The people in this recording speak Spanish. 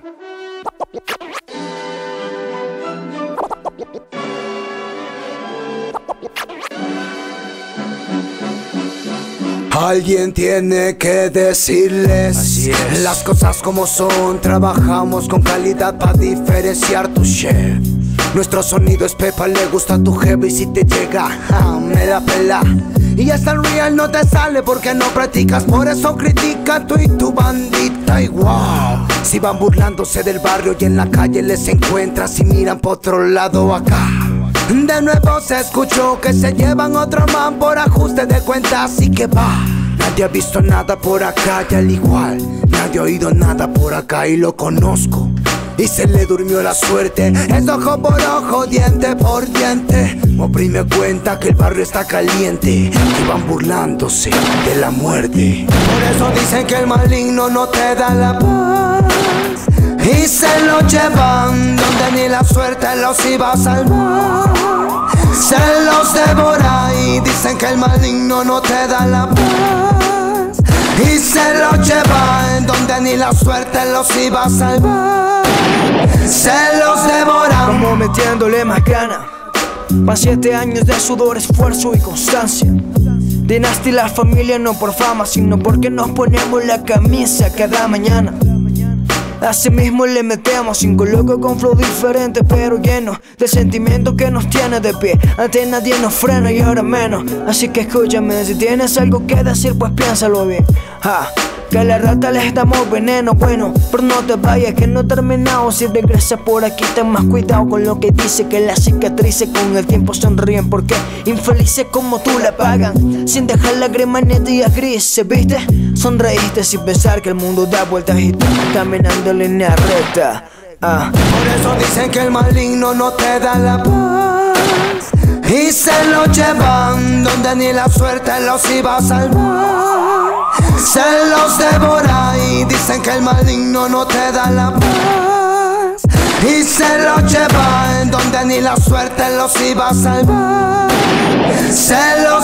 Alguien tiene que decirles las cosas como son. Trabajamos con calidad para diferenciar tu shit. Nuestro sonido es pepa, le gusta a tu jefe y si te llega, me la pela. Y hasta el real no te sale porque no practicas, por eso critica tú y tu bandita igual. Si van burlándose del barrio y en la calle les encuentras y miran por otro lado acá. De nuevo se escuchó que se llevan otro man por ajuste de cuentas, así que va. Nadie ha visto nada por acá y al igual nadie ha oído nada por acá y lo conozco. Y se le durmió la suerte, es ojo por ojo, diente por diente. Oprime cuenta que el barrio está caliente y van burlándose de la muerte. Por eso dicen que el maligno no te da la paz y se lo llevan donde ni la suerte los iba a salvar. Se los devora y dicen que el maligno no te da la paz y se los lleva en donde ni la suerte los iba a salvar. Se los devora. Como metiéndole más gana, pa' 7 años de sudor, esfuerzo y constancia. Dinastía la familia no por fama, sino porque nos ponemos la camisa cada mañana. Así mismo le metemos 5 locos con flow diferente pero lleno de sentimiento que nos tiene de pie. Antes nadie nos frena y ahora menos. Así que escúchame, si tienes algo que decir pues piénsalo bien. Que a la rata les damos veneno, bueno, pero no te vayas que no he terminado. Si regresas por aquí ten más cuidado con lo que dice, que las cicatrices con el tiempo sonríen, porque infelices como tú la pagan, sin dejar lágrimas ni días grises, ¿viste? Sonreíste sin pensar que el mundo da vueltas y tú caminando en línea recta. Por eso dicen que el maligno no te da la paz y se lo llevan donde ni la suerte los iba a salvar. Se los devora y dicen que el maligno no te da la paz y se los lleva en donde ni la suerte los iba a salvar. Se los